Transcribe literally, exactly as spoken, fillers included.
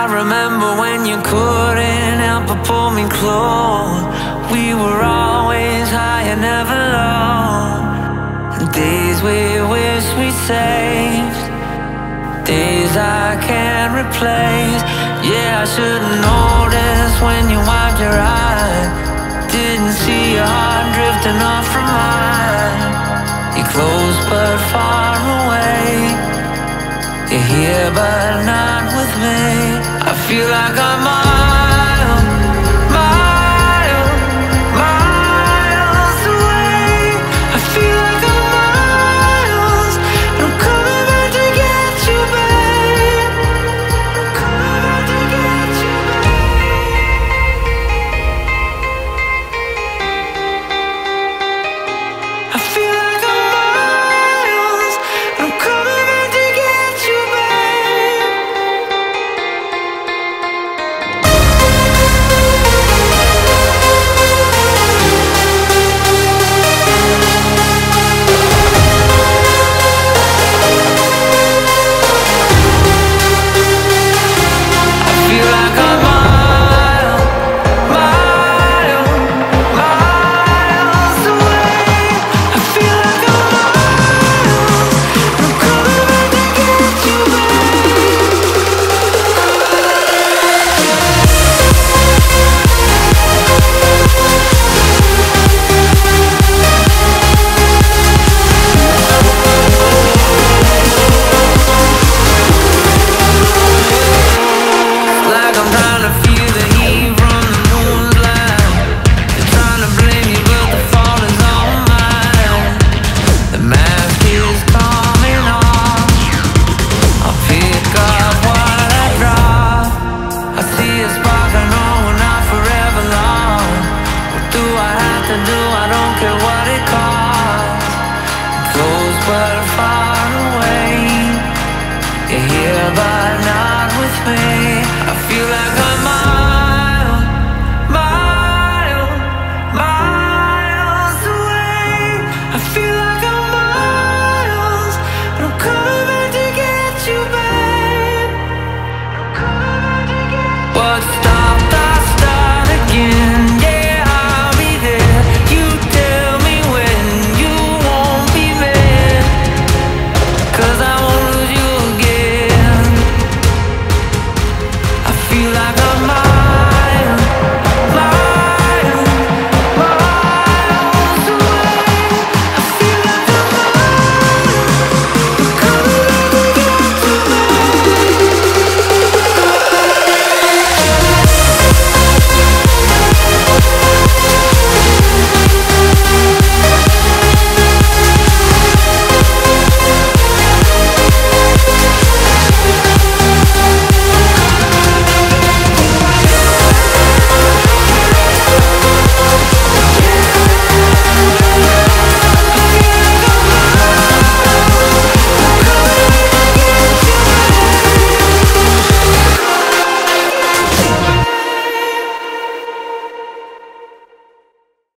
remember when you couldn't help but pull me close. We were always high and never low. Days we wish we saved, days I can't replace. Yeah, I should've noticed when you wiped your eye. Didn't see your heart drifting off from mine. You're close but far away. You're here but not with me. I feel like I'm miles, miles, miles away. I feel like I'm miles, and I'm coming back to get you, babe. I'm coming back to get you, babe. I feel like I'm miles, and I'm coming back to get you, babe. I feel like I'm miles, miles, miles away. I feel like I'm miles, and I'm coming back to get you, like I'm trying to feel the heat from the moon's light. They're trying to blame you, but the fault is all mine. The mask is coming off. I'll pick up what I drop. I see a spark, I know we're not forever long. What do I have to do? I don't care what it costs. Close but far away. You're here but not with me. I feel like